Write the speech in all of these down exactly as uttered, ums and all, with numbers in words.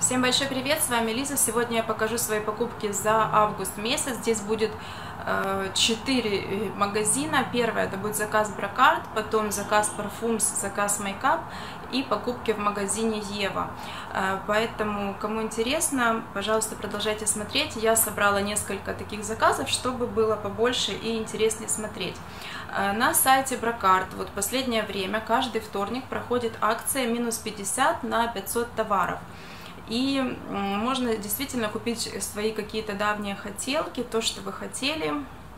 Всем большой привет, с вами Лиза. Сегодня я покажу свои покупки за август месяц. Здесь будет четыре магазина. Первое это будет заказ Брокарт, потом заказ Парфумс, заказ Мейкап и покупки в магазине Ева. Поэтому, кому интересно, пожалуйста, продолжайте смотреть. Я собрала несколько таких заказов, чтобы было побольше и интереснее смотреть. На сайте Брокарт вот последнее время каждый вторник проходит акция минус пятьдесят на пятьсот товаров. И можно действительно купить свои какие-то давние хотелки, то, что вы хотели,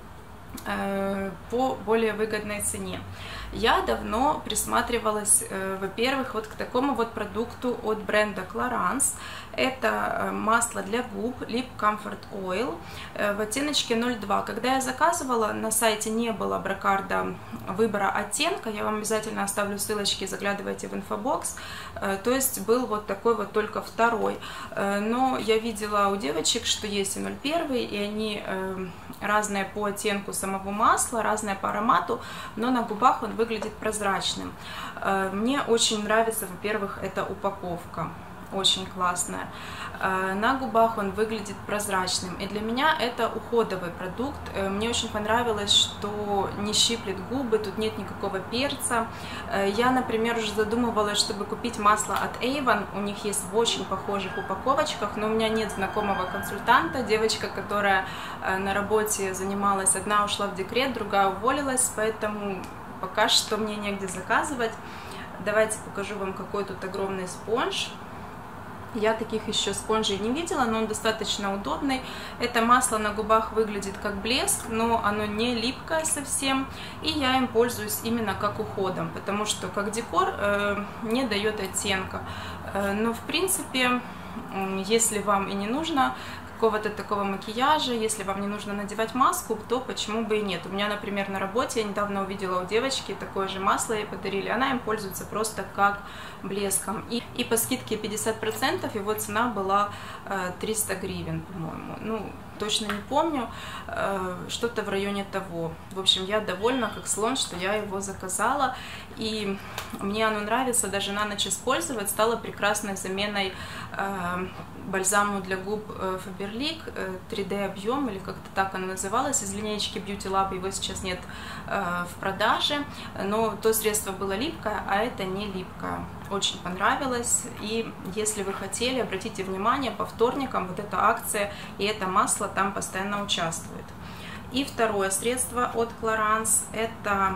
по более выгодной цене. Я давно присматривалась, во-первых, вот к такому вот продукту от бренда Clarins. Это масло для губ Lip Comfort Oil в оттеночке ноль два. Когда я заказывала, на сайте не было Брокарда выбора оттенка, я вам обязательно оставлю ссылочки, заглядывайте в инфобокс. То есть был вот такой вот только второй. Но я видела у девочек, что есть и ноль один, и они разные по оттенку самого масла, разные по аромату, но на губах он выглядит прозрачным. Мне очень нравится, во-первых, эта упаковка. Очень классная. На губах он выглядит прозрачным. И для меня это уходовый продукт. Мне очень понравилось, что не щиплет губы, тут нет никакого перца. Я, например, уже задумывалась, чтобы купить масло от Avon. У них есть в очень похожих упаковочках, но у меня нет знакомого консультанта. Девочка, которая на работе занималась, одна ушла в декрет, другая уволилась, поэтому пока что мне негде заказывать. Давайте покажу вам, какой тут огромный спонж. Я таких еще спонжей не видела, но он достаточно удобный. Это масло на губах выглядит как блеск, но оно не липкое совсем. И я им пользуюсь именно как уходом, потому что как декор э, не дает оттенка. Э, но в принципе, э, если вам и не нужно какого-то такого макияжа, если вам не нужно надевать маску, то почему бы и нет. У меня, например, на работе я недавно увидела у девочки такое же масло, ей подарили, она им пользуется просто как блеском. И, и по скидке пятьдесят процентов его цена была э, триста гривен, по-моему. Ну, точно не помню, э, что-то в районе того. В общем, я довольна как слон, что я его заказала, и мне оно нравится, даже на ночь использовать, стало прекрасной заменой э, бальзаму для губ э, Faberlic э, три дэ объем, или как-то так оно называлось, из линейки Beauty Lab, его сейчас нет э, в продаже, но то средство было липкое, а это не липкое. Очень понравилось, и если вы хотели, обратите внимание, по вторникам вот эта акция и это масло там постоянно участвует. И второе средство от Clarins — это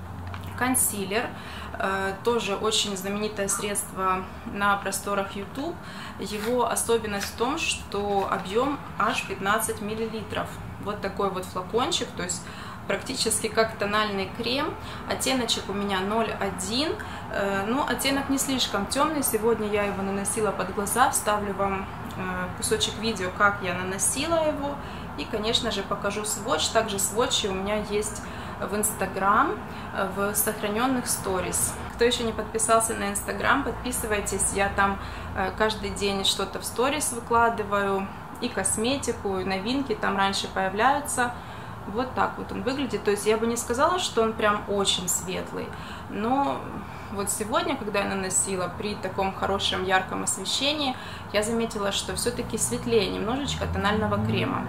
консилер, тоже очень знаменитое средство на просторах YouTube. Его особенность в том, что объем аж пятнадцать миллилитров. Вот такой вот флакончик, то есть практически как тональный крем. Оттеночек у меня ноль один, но оттенок не слишком темный. Сегодня я его наносила под глаза, вставлю вам кусочек видео, как я наносила его. И, конечно же, покажу сводч. Также сводчи у меня есть в Инстаграм, в сохраненных сторис. Кто еще не подписался на Инстаграм, подписывайтесь. Я там каждый день что-то в сторис выкладываю, и косметику, и новинки там раньше появляются. Вот так вот он выглядит. То есть я бы не сказала, что он прям очень светлый, но вот сегодня, когда я наносила при таком хорошем ярком освещении, я заметила, что все-таки светлее немножечко тонального крема.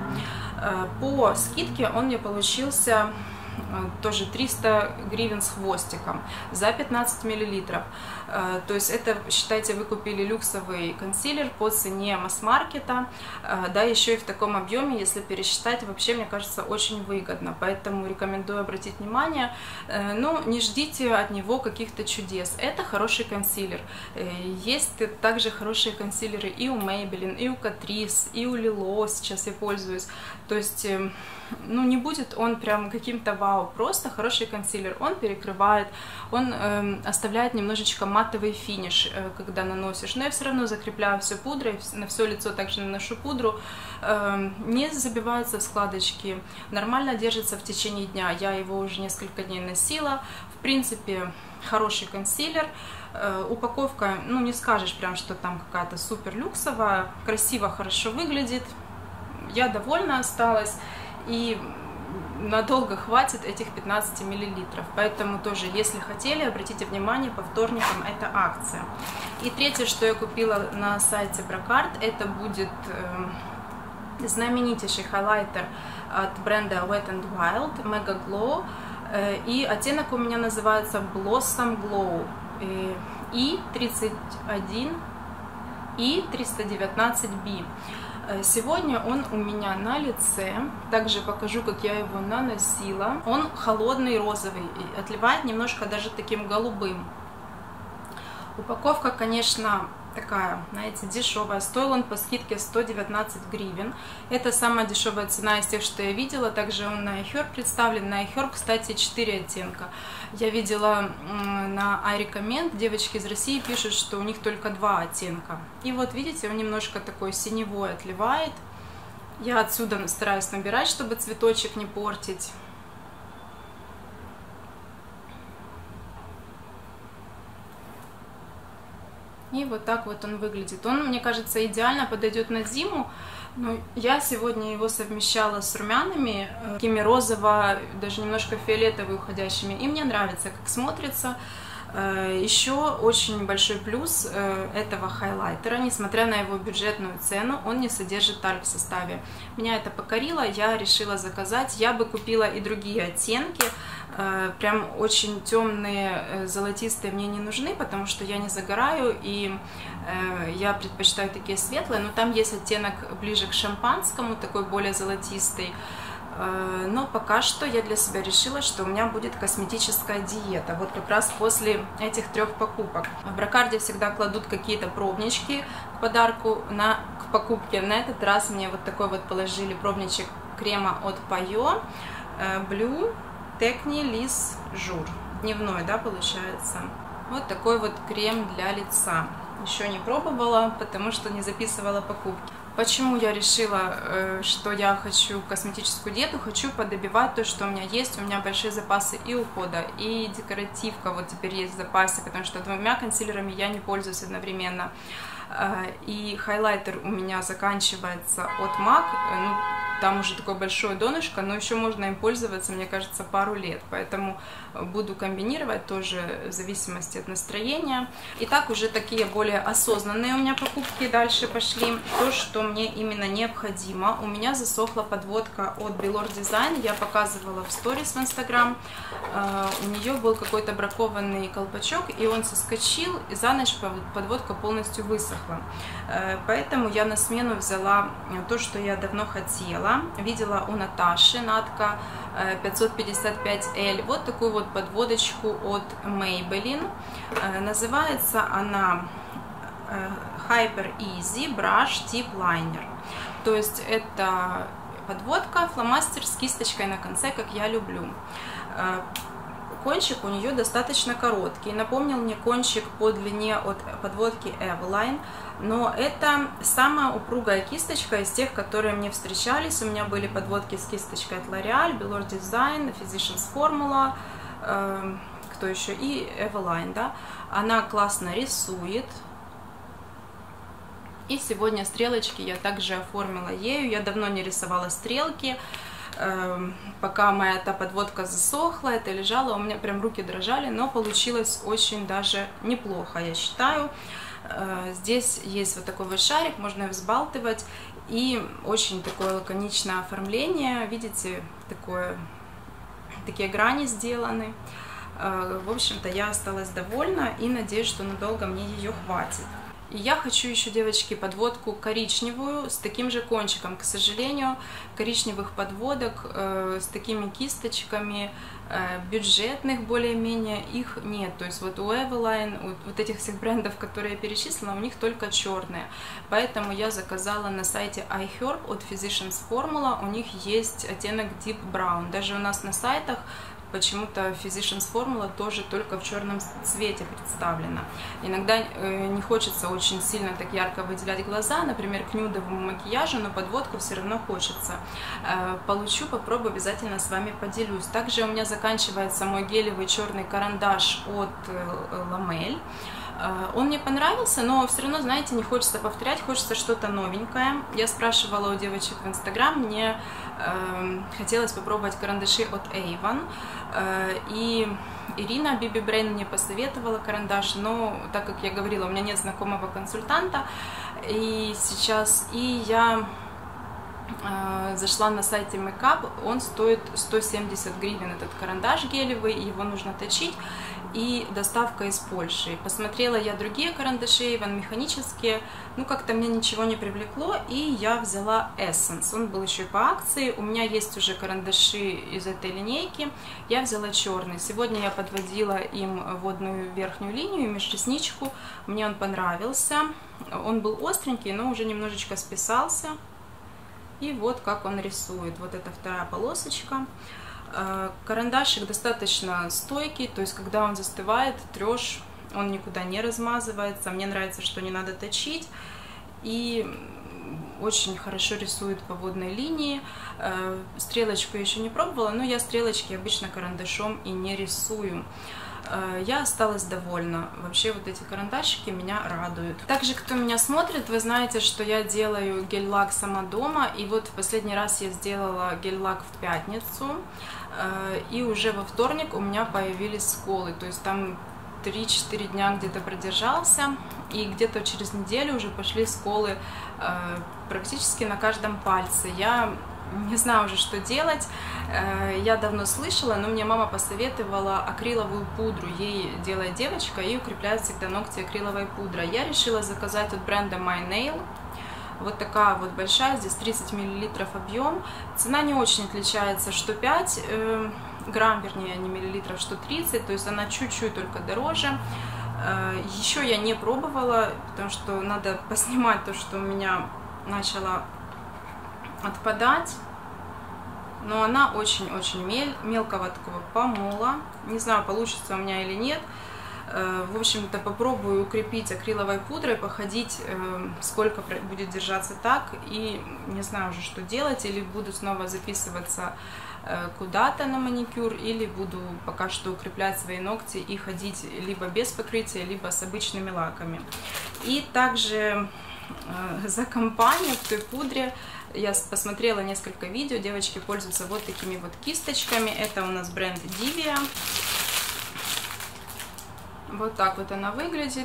По скидке он мне получился тоже триста гривен с хвостиком за пятнадцать миллилитров. То есть это, считайте, вы купили люксовый консилер по цене масс-маркета, да, еще и в таком объеме, если пересчитать, вообще, мне кажется, очень выгодно. Поэтому рекомендую обратить внимание, но не ждите от него каких-то чудес. Это хороший консилер. Есть также хорошие консилеры и у Maybelline, и у Catrice, и у Lilo, сейчас я пользуюсь. То есть, ну, не будет он прям каким-то вау, просто хороший консилер. Он перекрывает, он э, оставляет немножечко матовый финиш, э, когда наносишь. Но я все равно закрепляю все пудрой, на все лицо также наношу пудру. Э, не забиваются в складочки, нормально держится в течение дня. Я его уже несколько дней носила. В принципе, хороший консилер. Э, упаковка, ну, не скажешь прям, что там какая-то супер люксовая. Красиво, хорошо выглядит. Я довольна осталась. И надолго хватит этих пятнадцати миллилитров. Поэтому тоже, если хотели, обратите внимание, по вторникам это акция. И третье, что я купила на сайте Brocard, это будет э, знаменитейший хайлайтер от бренда Wet and Wild Mega Glow. Э, и оттенок у меня называется Blossom Glow. Э, И тридцать один и триста девятнадцать би. Сегодня он у меня на лице. Также покажу, как я его наносила. Он холодный розовый, отливает немножко даже таким голубым. Упаковка, конечно, такая, знаете, дешевая. Стоил он по скидке сто девятнадцать гривен. Это самая дешевая цена из тех, что я видела. Также он на iHerb представлен. На iHerb, кстати, четыре оттенка. Я видела на iRecommend, девочки из России пишут, что у них только два оттенка. И вот видите, он немножко такой синевой отливает. Я отсюда стараюсь набирать, чтобы цветочек не портить. И вот так вот он выглядит. Он, мне кажется, идеально подойдет на зиму. Но я сегодня его совмещала с румянами, такими розово, даже немножко фиолетовые уходящими. И мне нравится, как смотрится. Еще очень большой плюс этого хайлайтера, несмотря на его бюджетную цену, он не содержит тальк в составе. Меня это покорило, я решила заказать. Я бы купила и другие оттенки. Прям очень темные, золотистые мне не нужны, потому что я не загораю, и я предпочитаю такие светлые, но там есть оттенок ближе к шампанскому, такой более золотистый. Но пока что я для себя решила, что у меня будет косметическая диета, вот как раз после этих трех покупок. В Брокарде всегда кладут какие-то пробнички к подарку, на, к покупке. На этот раз мне вот такой вот положили пробничек крема от Пайо, Blue Techni Liss Jour, дневной, да, получается. Вот такой вот крем для лица. Еще не пробовала, потому что не записывала покупки. Почему я решила, что я хочу косметическую диету? Хочу подобивать то, что у меня есть. У меня большие запасы и ухода, и декоративка вот теперь есть в запасе, потому что двумя консилерами я не пользуюсь одновременно. И хайлайтер у меня заканчивается от мак. Ну, там уже такое большое донышко, но еще можно им пользоваться, мне кажется, пару лет. Поэтому буду комбинировать тоже в зависимости от настроения. Итак, уже такие более осознанные у меня покупки дальше пошли. То, что мне именно необходимо. У меня засохла подводка от Belor Design. Я показывала в сторис в Instagram. У нее был какой-то бракованный колпачок, и он соскочил, и за ночь подводка полностью высохла. Поэтому я на смену взяла то, что я давно хотела. Видела у Наташи, Натка пятьсот пятьдесят пять эль, вот такую вот подводочку от Maybelline. Называется она Hyper Easy Brush Tip Liner. То есть это подводка, фломастер с кисточкой на конце, как я люблю. Кончик у нее достаточно короткий, напомнил мне кончик по длине от подводки Eveline, но это самая упругая кисточка из тех, которые мне встречались. У меня были подводки с кисточкой от L'Oreal, Belor Design, Physicians Formula, э, кто еще, и Eveline, да. Она классно рисует. И сегодня стрелочки я также оформила ею. Я давно не рисовала стрелки. Пока моя та подводка засохла, это лежало, у меня прям руки дрожали, но получилось очень даже неплохо, я считаю. Здесь есть вот такой вот шарик, можно взбалтывать, и очень такое лаконичное оформление, видите, такое, такие грани сделаны. В общем-то, я осталась довольна и надеюсь, что надолго мне ее хватит. И я хочу еще, девочки, подводку коричневую с таким же кончиком. К сожалению, коричневых подводок э, с такими кисточками э, бюджетных более-менее их нет. То есть вот у Eveline, у вот этих всех брендов, которые я перечислила, у них только черные. Поэтому я заказала на сайте iHerb от Physicians Formula. У них есть оттенок Deep Brown. Даже у нас на сайтах почему-то Physicians Formula тоже только в черном цвете представлена. Иногда э, не хочется очень сильно так ярко выделять глаза, например, к нюдовому макияжу, но подводку все равно хочется. Э, получу, попробую, обязательно с вами поделюсь. Также у меня заканчивается мой гелевый черный карандаш от э, Ламель. Он мне понравился, но все равно, знаете, не хочется повторять, хочется что-то новенькое. Я спрашивала у девочек в Инстаграм, мне э, хотелось попробовать карандаши от Avon, э, и Ирина Биби Брейн мне посоветовала карандаш, но так как я говорила, у меня нет знакомого консультанта, и сейчас, и я э, зашла на сайте Makeup, он стоит сто семьдесят гривен, этот карандаш гелевый, его нужно точить, и доставка из Польши. Посмотрела я другие карандаши, Avon механические, ну как-то мне ничего не привлекло, и я взяла Essence. Он был еще и по акции, у меня есть уже карандаши из этой линейки, я взяла черный. Сегодня я подводила им водную верхнюю линию, межресничку, мне он понравился. Он был остренький, но уже немножечко списался. И вот как он рисует, вот эта вторая полосочка. Карандашик достаточно стойкий, то есть когда он застывает, трешь, он никуда не размазывается. Мне нравится, что не надо точить, и очень хорошо рисует по водной линии. Стрелочку я еще не пробовала, но я стрелочки обычно карандашом и не рисую. Я осталась довольна. Вообще вот эти карандашики меня радуют. Также, кто меня смотрит, вы знаете, что я делаю гель-лак сама дома. И вот в последний раз я сделала гель-лак в пятницу. И уже во вторник у меня появились сколы. То есть там три-четыре дня где-то продержался. И где-то через неделю уже пошли сколы практически на каждом пальце. Я не знаю уже, что делать. Я давно слышала, но мне мама посоветовала акриловую пудру. Ей делает девочка и укрепляет всегда ногти акриловой пудрой. Я решила заказать от бренда My Nail. Вот такая вот большая, здесь тридцать миллилитров объем. Цена не очень отличается, что пять грамм, вернее, не миллилитров, что тридцать. То есть она чуть-чуть только дороже. Еще я не пробовала, потому что надо поснимать то, что у меня начало отпадать, но она очень-очень мель, мелкого такого помола. Не знаю, получится у меня или нет. В общем-то, попробую укрепить акриловой пудрой, походить, сколько будет держаться так, и не знаю уже, что делать, или буду снова записываться куда-то на маникюр, или буду пока что укреплять свои ногти и ходить либо без покрытия, либо с обычными лаками. И также за компанию в той пудре я посмотрела несколько видео, девочки пользуются вот такими вот кисточками. Это у нас бренд Divia. Вот так вот она выглядит.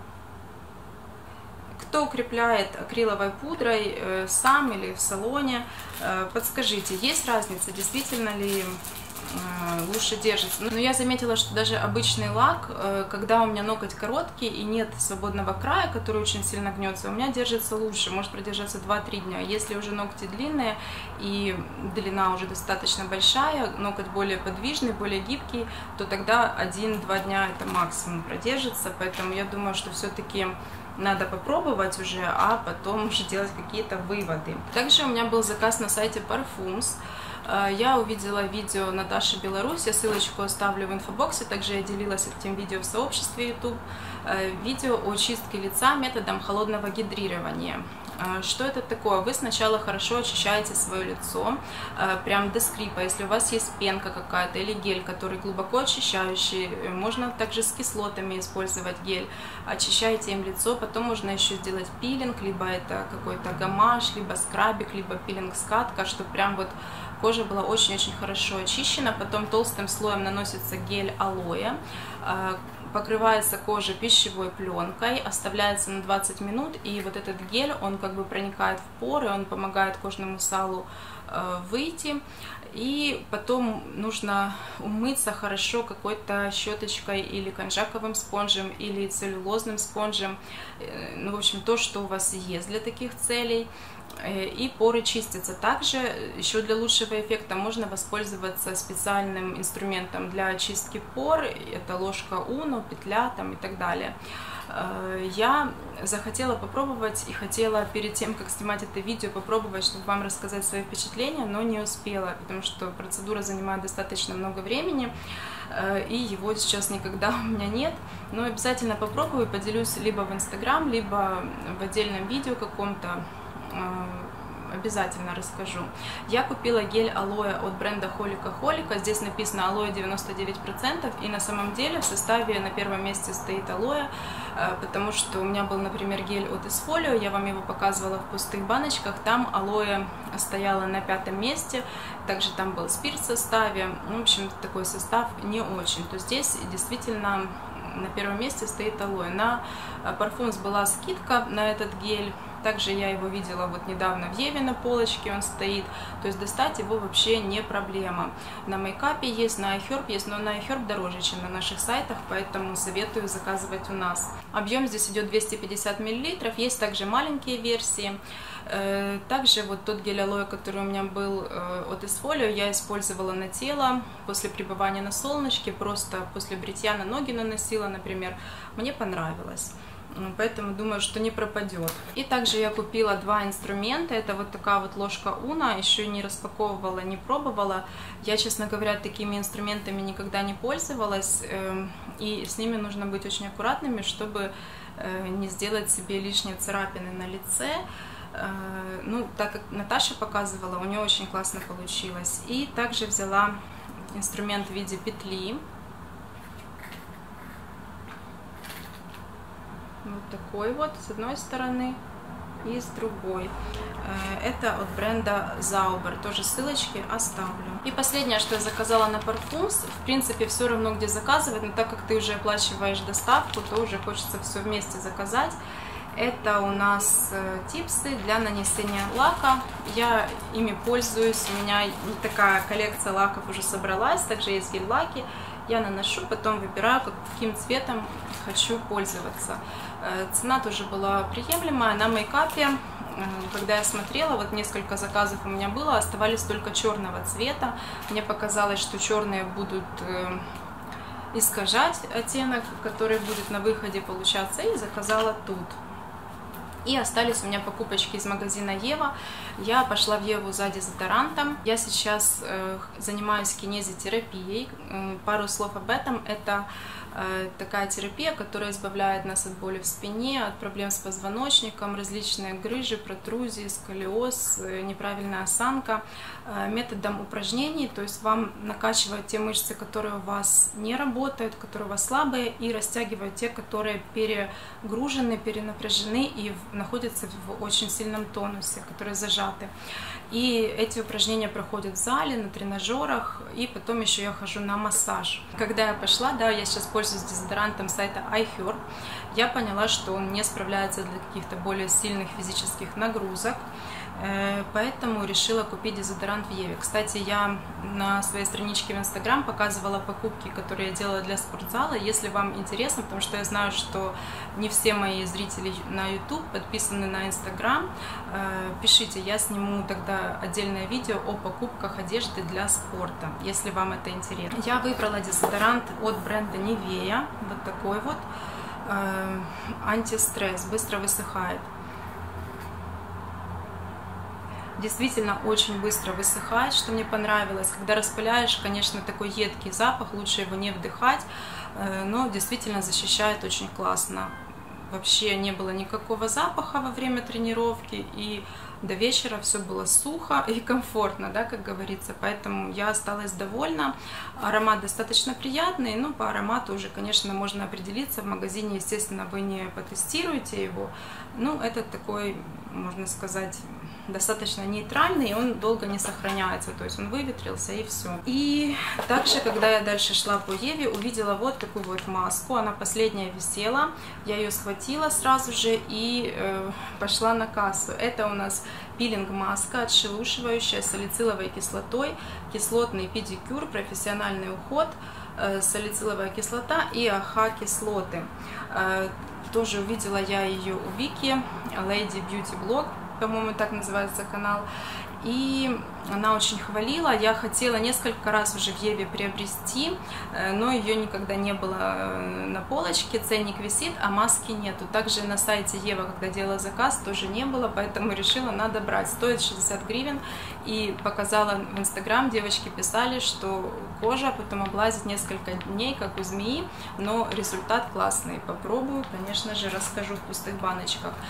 Кто укрепляет акриловой пудрой э, сам или в салоне, э, подскажите, есть разница, действительно ли э, лучше держится? Но я заметила, что даже обычный лак, э, когда у меня ноготь короткий и нет свободного края, который очень сильно гнется, у меня держится лучше, может продержаться два-три дня. Если уже ногти длинные и длина уже достаточно большая, ноготь более подвижный, более гибкий, то тогда один-два дня это максимум продержится. Поэтому я думаю, что все-таки надо попробовать уже, а потом уже делать какие-то выводы. Также у меня был заказ на сайте Parfums. Я увидела видео Наташи Беларусь, я ссылочку оставлю в инфобоксе, также я делилась этим видео в сообществе YouTube. Видео о чистке лица методом холодного гидрирования. Что это такое? Вы сначала хорошо очищаете свое лицо, прям до скрипа. Если у вас есть пенка какая-то или гель, который глубоко очищающий, можно также с кислотами использовать гель. Очищаете им лицо, потом можно еще сделать пилинг, либо это какой-то гамаш, либо скрабик, либо пилинг-скатка, чтобы прям вот кожа была очень-очень хорошо очищена. Потом толстым слоем наносится гель алоэ. Покрывается кожа пищевой пленкой, оставляется на двадцать минут, и вот этот гель, он как бы проникает в поры, он помогает кожному салу э, выйти, и потом нужно умыться хорошо какой-то щеточкой или конжаковым спонжем, или целлюлозным спонжем, э, ну, в общем, то, что у вас есть для таких целей. И поры чистятся. Также еще для лучшего эффекта можно воспользоваться специальным инструментом для очистки пор. Это ложка Uno, петля там и так далее. Я захотела попробовать и хотела перед тем, как снимать это видео, попробовать, чтобы вам рассказать свои впечатления, но не успела, потому что процедура занимает достаточно много времени, и его сейчас никогда у меня нет. Но обязательно попробую, поделюсь либо в Инстаграм, либо в отдельном видео каком-то обязательно расскажу. Я купила гель алоэ от бренда Холика Холика. Здесь написано алоэ девяносто девять процентов, и на самом деле в составе на первом месте стоит алоэ, потому что у меня был, например, гель от Isfolio, я вам его показывала в пустых баночках, там алоэ стояла на пятом месте, также там был спирт в составе, в общем, такой состав не очень, то здесь действительно на первом месте стоит алоэ. На Parfums была скидка на этот гель, также я его видела вот недавно в Еве на полочке, он стоит, то есть достать его вообще не проблема. На мейкапе есть, на iHerb есть, но на iHerb дороже, чем на наших сайтах, поэтому советую заказывать у нас. Объем здесь идет двести пятьдесят миллилитров, есть также маленькие версии. Также вот тот гель алоэ, который у меня был от Isfolio, я использовала на тело после пребывания на солнышке, просто после бритья на ноги наносила, например, мне понравилось. Поэтому думаю, что не пропадет. И также я купила два инструмента. Это вот такая вот ложка Уна. Еще не распаковывала, не пробовала. Я, честно говоря, такими инструментами никогда не пользовалась. И с ними нужно быть очень аккуратными, чтобы не сделать себе лишние царапины на лице. Ну, так как Наташа показывала, у нее очень классно получилось. И также взяла инструмент в виде петли. Вот такой вот с одной стороны и с другой. Это от бренда Zauber, тоже ссылочки оставлю. И последнее, что я заказала на Parfums, в принципе все равно где заказывать, но так как ты уже оплачиваешь доставку, то уже хочется все вместе заказать. Это у нас типсы для нанесения лака. Я ими пользуюсь, у меня такая коллекция лаков уже собралась, также есть гель-лаки. Я наношу, потом выбираю, каким цветом хочу пользоваться. Цена тоже была приемлемая. На мейкапе, когда я смотрела, вот несколько заказов у меня было, оставались только черного цвета. Мне показалось, что черные будут искажать оттенок, который будет на выходе получаться, и заказала тут. И остались у меня покупочки из магазина Ева. Я пошла в Еву за дезодорантом. Я сейчас э, занимаюсь кинезитерапией. Э, пару слов об этом. Это э, такая терапия, которая избавляет нас от боли в спине, от проблем с позвоночником, различные грыжи, протрузии, сколиоз, э, неправильная осанка. Э, методом упражнений, то есть вам накачивают те мышцы, которые у вас не работают, которые у вас слабые, и растягивают те, которые перегружены, перенапряжены и в находятся в очень сильном тонусе, которые зажаты. И эти упражнения проходят в зале, на тренажерах, и потом еще я хожу на массаж. Когда я пошла, да, я сейчас пользуюсь дезодорантом сайта iHerb, я поняла, что он не справляется для каких-то более сильных физических нагрузок, поэтому решила купить дезодорант в Еве. Кстати, я на своей страничке в Инстаграм показывала покупки, которые я делала для спортзала. Если вам интересно, потому что я знаю, что не все мои зрители на YouTube подписаны на Инстаграм, пишите, я сниму тогда отдельное видео о покупках одежды для спорта, если вам это интересно. Я выбрала дезодорант от бренда Nivea, вот такой вот, антистресс, быстро высыхает. Действительно очень быстро высыхает, что мне понравилось. Когда распыляешь, конечно, такой едкий запах, лучше его не вдыхать, но действительно защищает очень классно. Вообще не было никакого запаха во время тренировки, и до вечера все было сухо и комфортно, да, как говорится, поэтому я осталась довольна. Аромат достаточно приятный, но по аромату уже, конечно, можно определиться. В магазине, естественно, вы не потестируете его, ну, это такой, можно сказать, достаточно нейтральный, и он долго не сохраняется, то есть он выветрился и все. И также, когда я дальше шла по Еве, увидела вот такую вот маску, она последняя висела, я ее схватила сразу же и э, пошла на кассу. Это у нас пилинг-маска, отшелушивающая, с салициловой кислотой, кислотный педикюр, профессиональный уход, э, салициловая кислота и АХ-кислоты. Э, тоже увидела я ее у Вики, Lady Beauty Blog, по-моему, так называется канал, и она очень хвалила. Я хотела несколько раз уже в Еве приобрести, но ее никогда не было на полочке, ценник висит, а маски нету. Также на сайте Ева, когда делала заказ, тоже не было, поэтому решила, надо брать. Стоит шестьдесят гривен, и показала в Инстаграм, девочки писали, что кожа потом облазит несколько дней, как у змеи, но результат классный. Попробую, конечно же, расскажу в пустых баночках.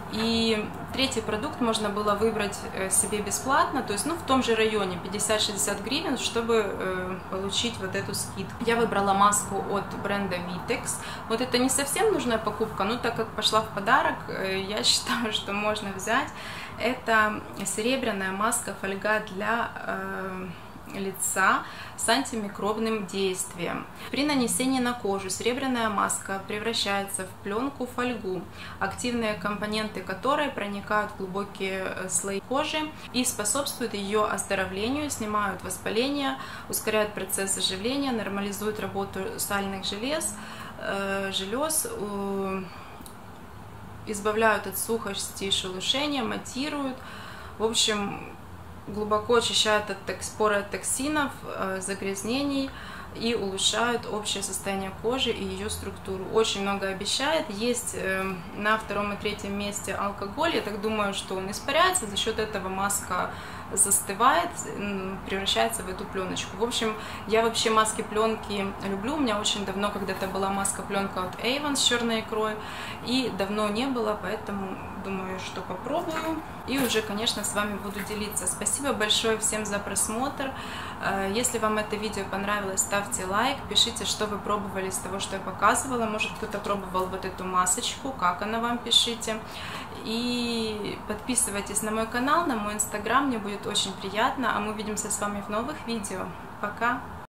И третий продукт можно было выбрать себе бесплатно, то есть ну, в том же районе пятьдесят-шестьдесят гривен, чтобы э, получить вот эту скидку. Я выбрала маску от бренда Vitex. Вот это не совсем нужная покупка, но так как пошла в подарок, э, я считаю, что можно взять. Это серебряная маска фольга для э, лица с антимикробным действием. При нанесении на кожу серебряная маска превращается в пленку фольгу, активные компоненты которой проникают в глубокие слои кожи и способствуют ее оздоровлению, снимают воспаление, ускоряют процесс заживления, нормализуют работу сальных желез, э, желез, э, избавляют от сухости и шелушения, матируют. В общем, глубоко очищают от споры от токсинов, загрязнений и улучшают общее состояние кожи и ее структуру. Очень много обещает. Есть на втором и третьем месте алкоголь. Я так думаю, что он испаряется, за счет этого маска застывает, превращается в эту пленочку. В общем, я вообще маски пленки люблю. У меня очень давно когда-то была маска пленка от Avon с черной икрой, и давно не было, поэтому думаю, что попробую. И уже, конечно, с вами буду делиться. Спасибо большое всем за просмотр. Если вам это видео понравилось, ставьте лайк, пишите, что вы пробовали из того, что я показывала. Может, кто-то пробовал вот эту масочку, как она вам, пишите. И подписывайтесь на мой канал, на мой инстаграм, мне будет очень приятно. А мы увидимся с вами в новых видео. Пока!